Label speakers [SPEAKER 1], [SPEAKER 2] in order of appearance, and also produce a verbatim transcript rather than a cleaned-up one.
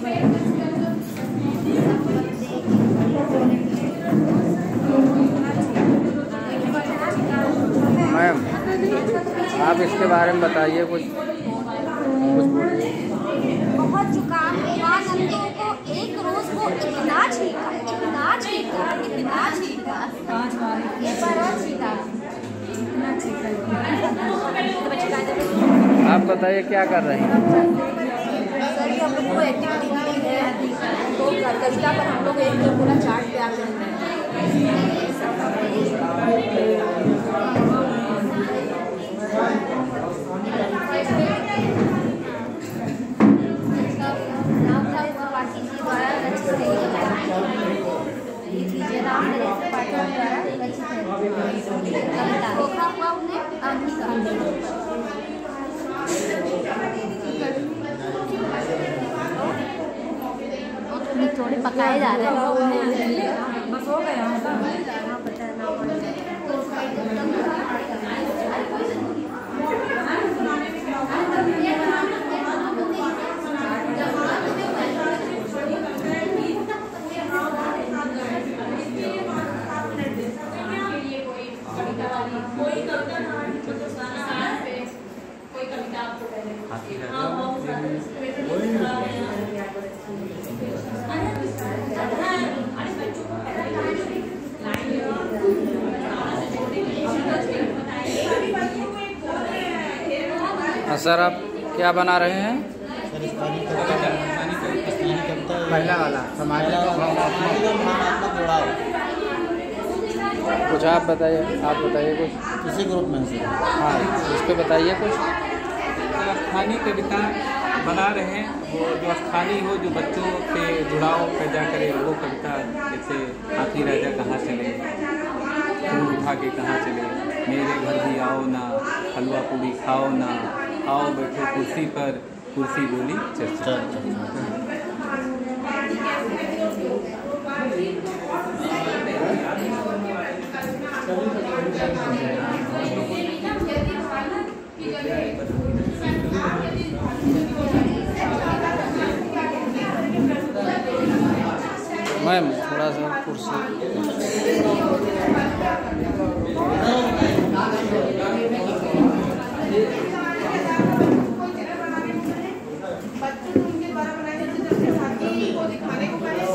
[SPEAKER 1] Ma'am आप इसके बारे में बताइए कुछ कुछ बोलिए।
[SPEAKER 2] बहुत जुकाम के बाद हम लोगों को एक रोज वो इतना छींका इतना छींका इतना छींका एक बार और छींका इतना छींका।
[SPEAKER 1] आप बताइए क्या कर रहे हैं?
[SPEAKER 2] सर ये हम लोग को एक्टिविटी दी है तो कविता पर हम लोग एक पूरा चार्ट तैयार कर रहे हैं। थोड़े पकाए जा रहे हैं बस हो गया
[SPEAKER 1] सर आप क्या बना रहे हैं?
[SPEAKER 3] सर स्थानीय कविता स्थानीय कविता
[SPEAKER 1] पहला वाला समाज
[SPEAKER 3] जुड़ाव।
[SPEAKER 1] कुछ आप बताइए आप बताइए कुछ
[SPEAKER 3] किसी ग्रुप में से।
[SPEAKER 1] हाँ इस पे बताइए कुछ।
[SPEAKER 4] स्थानीय कविता बना रहे हैं वो जो स्थानीय हो जो बच्चों से जुड़ाव पैदा करे वो कविता। जैसे हाथी राजा कहाँ चले फूल उठा के कहाँ चले मेरे घर भी आओ ना हलवा पूरी खाओ ना आओ बैठो कुर्सी पर कुर्सी बोली चर्चा।
[SPEAKER 1] मैम थोड़ा सा कुर्सी